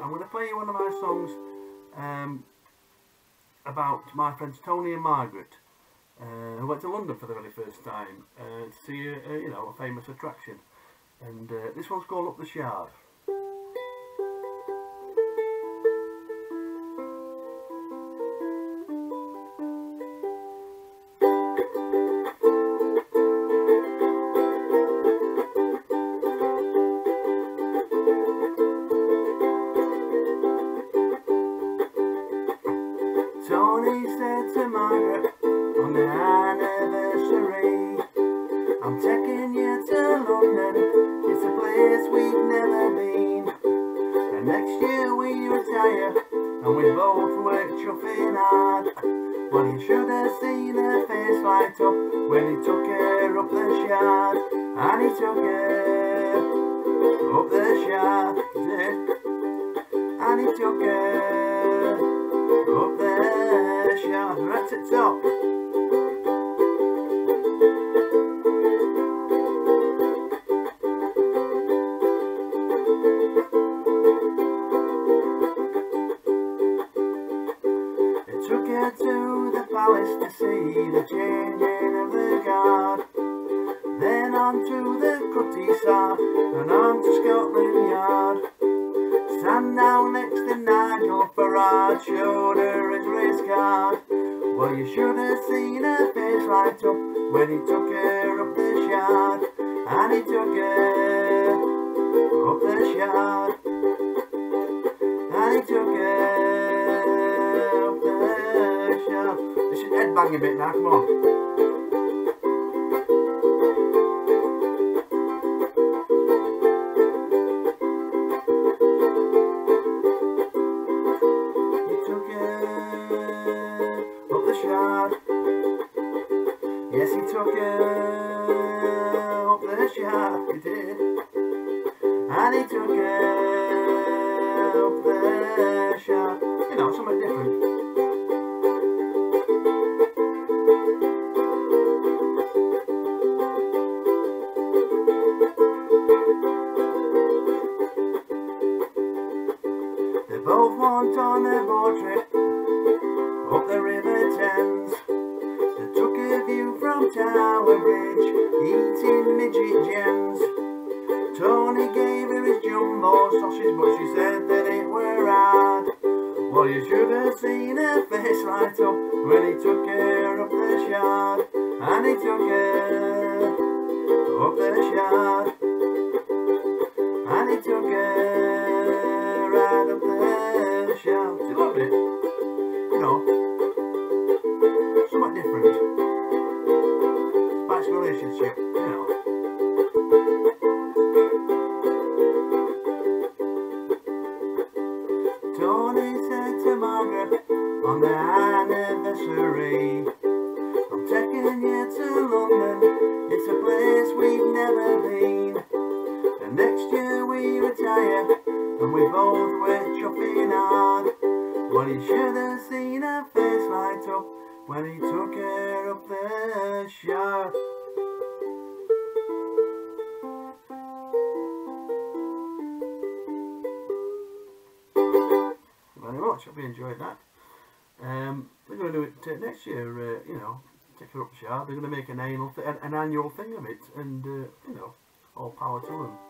I'm going to play you one of my songs about my friends Tony and Margaret, who went to London for the very first time to see you know, a famous attraction. And this one's called Up the Shard. Tony said to Margaret on the anniversary, I'm taking you to London, it's a place we've never been. And next year we retire, and we both work chuffing hard. Well, you should have seen her face light up when he took her up the Shard. And he took her up the Shard, he did. And he took her up the Shard, right at the top. It took her to the palace to see the changing of the guard. Then on to the Cutty Sar and on to Scotland Yard. Sandown next to Nigel Farage showed her his race card. Well, you should have seen her face light up when he took her up the Shard. And he took her up the Shard. And he took her up the Shard. This is headbang a bit now, come on. Yes, he took her up the Shard, he did. And he took her up the Shard. You know, something different. They both went on a boat trip up the River Thames. They took a view from Tower Bridge, eating midget gems. Tony gave her his jumbo sausage, but she said that it were hard. Well, you should have seen her face light up when he took her up the Shard. And he took her up the Shard. And he took her right up the Shard. She loved it. You know, somewhat different. Spice relationship, you know. Tony said to Margaret on the anniversary, I'm taking you to London, it's a place we've never been. And next year we retire, and we both work chuffing hard. Well, you should have seen her face light up when he took her up the Shard. Very much, hope you enjoyed that. We're going to do it next year, you know, take her up the Shard. They're going to make an annual thing of it, and you know, all power to them.